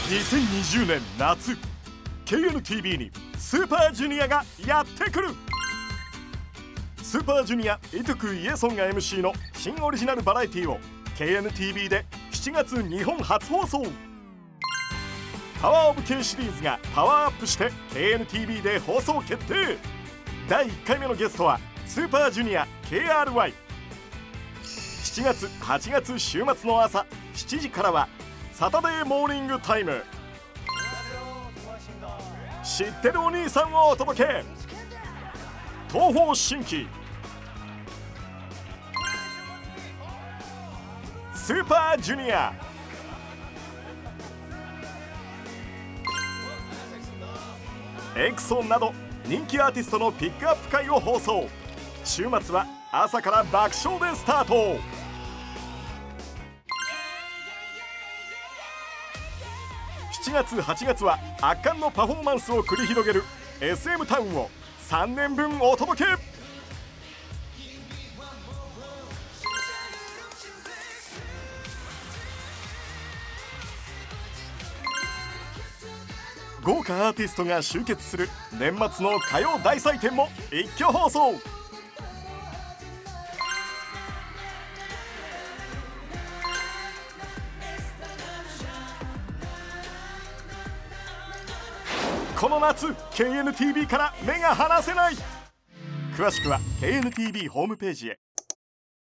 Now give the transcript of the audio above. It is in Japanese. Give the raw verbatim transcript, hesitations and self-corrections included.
にせんにじゅうねん夏 ケーエヌティービー にスーパージュニアがやってくる。スーパージュニアイトゥクイエソンが エムシー の新オリジナルバラエティを ケーエヌティービー でしちがつ日本初放送。パワーオブ K シリーズがパワーアップして ケーエヌティービー で放送決定。だいいっかいめのゲストはスーパージュニア ケーアールワイ。 しちがつはちがつ週末の朝しちじからはサタデーモーニングタイム。知ってるお兄さんをお届け。東方神起スーパージュニア、エクソンなど人気アーティストのピックアップ会を放送。週末は朝から爆笑でスタート。しちがつはちがつは圧巻のパフォーマンスを繰り広げる エスエム タウンをさんねんぶんお届け。豪華アーティストが集結する年末の歌謡大祭典も一挙放送。この夏 ケーエヌティービー から目が離せない。詳しくは ケーエヌティービー ホームページへ。